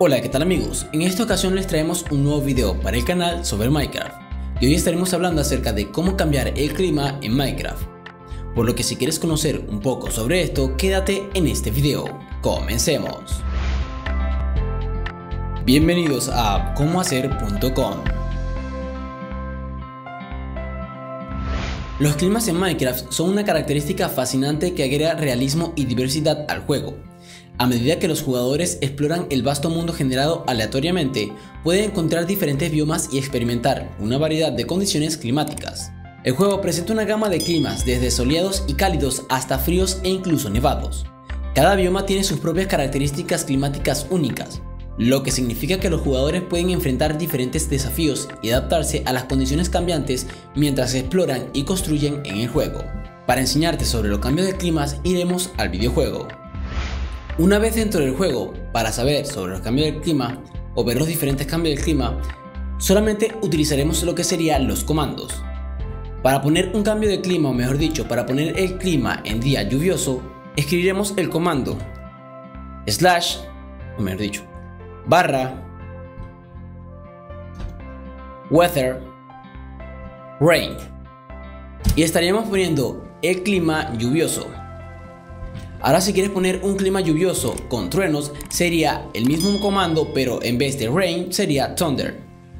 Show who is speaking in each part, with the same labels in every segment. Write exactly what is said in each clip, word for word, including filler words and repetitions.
Speaker 1: Hola, ¿qué tal amigos? En esta ocasión les traemos un nuevo video para el canal sobre Minecraft y hoy estaremos hablando acerca de cómo cambiar el clima en Minecraft. Por lo que si quieres conocer un poco sobre esto, quédate en este video. ¡Comencemos! Bienvenidos a cómo hacer punto com. Los climas en Minecraft son una característica fascinante que agrega realismo y diversidad al juego. A medida que los jugadores exploran el vasto mundo generado aleatoriamente, pueden encontrar diferentes biomas y experimentar una variedad de condiciones climáticas. El juego presenta una gama de climas desde soleados y cálidos hasta fríos e incluso nevados. Cada bioma tiene sus propias características climáticas únicas, lo que significa que los jugadores pueden enfrentar diferentes desafíos y adaptarse a las condiciones cambiantes mientras exploran y construyen en el juego. Para enseñarte sobre los cambios de climas, iremos al videojuego. Una vez dentro del juego, para saber sobre los cambios del clima o ver los diferentes cambios del clima, solamente utilizaremos lo que serían los comandos. Para poner un cambio de clima, o mejor dicho, para poner el clima en día lluvioso, escribiremos el comando slash, o mejor dicho, barra weather rain y estaríamos poniendo el clima lluvioso. Ahora si quieres poner un clima lluvioso con truenos, sería el mismo comando, pero en vez de rain sería thunder.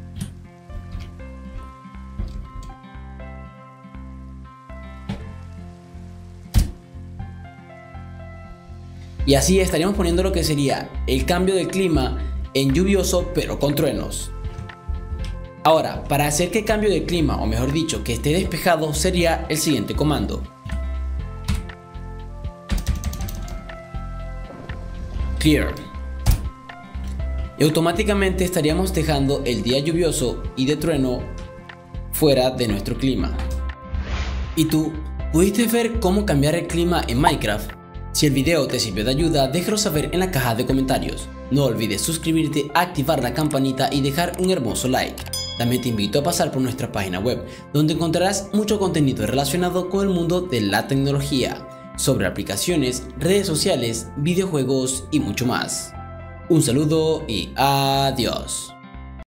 Speaker 1: Y así estaríamos poniendo lo que sería el cambio de clima en lluvioso pero con truenos. Ahora, para hacer que el cambio de clima, o mejor dicho, que esté despejado, sería el siguiente comando. Clear. Y automáticamente estaríamos dejando el día lluvioso y de trueno fuera de nuestro clima. ¿Y tú? ¿Pudiste ver cómo cambiar el clima en Minecraft? Si el video te sirvió de ayuda, déjalo saber en la caja de comentarios. No olvides suscribirte, activar la campanita y dejar un hermoso like. También te invito a pasar por nuestra página web, donde encontrarás mucho contenido relacionado con el mundo de la tecnología, sobre aplicaciones, redes sociales, videojuegos y mucho más. Un saludo y adiós.